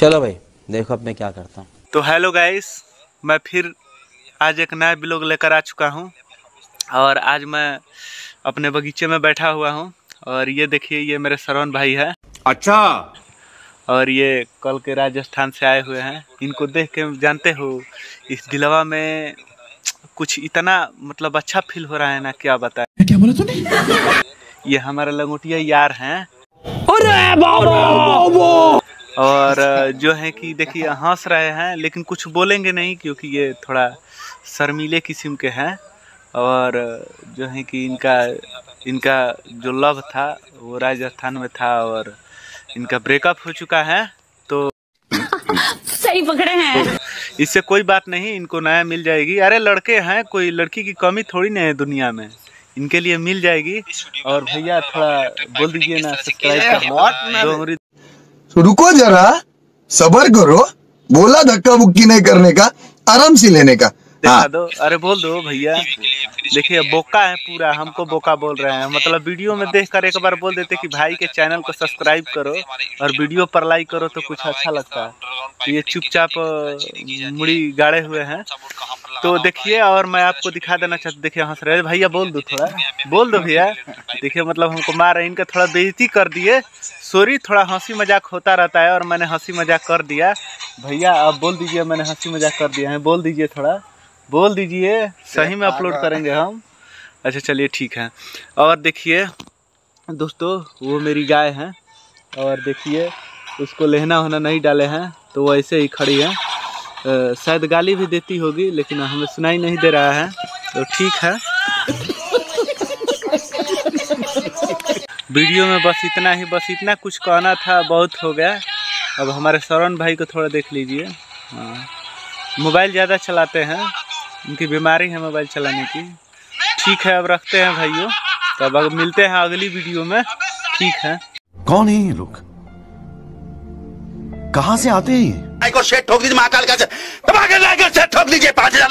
चलो भाई देखो अब मैं क्या करता हूँ। तो हेलो गाइस, मैं फिर आज एक नया ब्लॉग लेकर आ चुका हूँ और आज मैं अपने बगीचे में बैठा हुआ हूँ और ये देखिए ये मेरे श्रवण भाई है। अच्छा। और ये कल के राजस्थान से आए हुए हैं। इनको देख के जानते हो इस दिलवा में कुछ इतना मतलब अच्छा फील हो रहा है ना, क्या बताएं। क्या बोला तूने? ये हमारे लंगोटिया यार हैं। अरे बाबा। और जो है कि देखिए हंस रहे हैं लेकिन कुछ बोलेंगे नहीं क्योंकि ये थोड़ा शर्मीले किस्म के हैं। और जो है कि इनका जो लव था वो राजस्थान में था और इनका ब्रेकअप हो चुका है। तो सही पकड़े हैं। तो इससे कोई बात नहीं, इनको नया मिल जाएगी। अरे लड़के हैं, कोई लड़की की कमी थोड़ी नहीं है दुनिया में, इनके लिए मिल जाएगी। और भैया थोड़ा बोल दीजिए ना सब्सक्राइब कर। रुको जरा, सबर करो। बोला धक्का बुक्की नहीं करने का, आराम से लेने का। दिखा दो, अरे बोल दो भैया। देखिए बोका है पूरा, हमको बोका बोल रहे हैं। मतलब वीडियो में देखकर एक बार बोल देते कि भाई के चैनल को सब्सक्राइब करो और वीडियो पर लाइक करो तो कुछ अच्छा लगता है। तो ये चुपचाप मुड़ी गाड़े हुए हैं। तो देखिए और मैं आपको दिखा देना चाहता, देखिए हंस रहे भैया। बोल दो थोड़ा, बोल दो भैया। देखिए मतलब हमको मार रहे, इनका थोड़ा बेइज्जती कर दिए। सॉरी, थोड़ा हंसी मजाक होता रहता है और मैंने हंसी मजाक कर दिया। भैया आप बोल दीजिए मैंने हंसी मजाक कर दिया है, बोल दीजिए थोड़ा, बोल दीजिए। सही में अपलोड करेंगे हम। अच्छा चलिए ठीक है। और देखिए दोस्तों वो मेरी गाय है और देखिए उसको लहना होना नहीं डाले हैं तो वो ऐसे ही खड़ी है। शायद गाली भी देती होगी लेकिन हमें सुनाई नहीं दे रहा है, तो ठीक है। वीडियो में बस इतना कुछ कहना था, बहुत हो गया। अब हमारे श्रवण भाई को थोड़ा देख लीजिए। हाँ, मोबाइल ज़्यादा चलाते हैं, उनकी बीमारी है मोबाइल चलाने की। ठीक है अब रखते हैं भाइयों, तब अब मिलते हैं अगली वीडियो में। ठीक है। कौन है ये लोग, कहाँ से आते हैं? ठोक दीजिए महाकाल का, ठोक लीजिए 5000।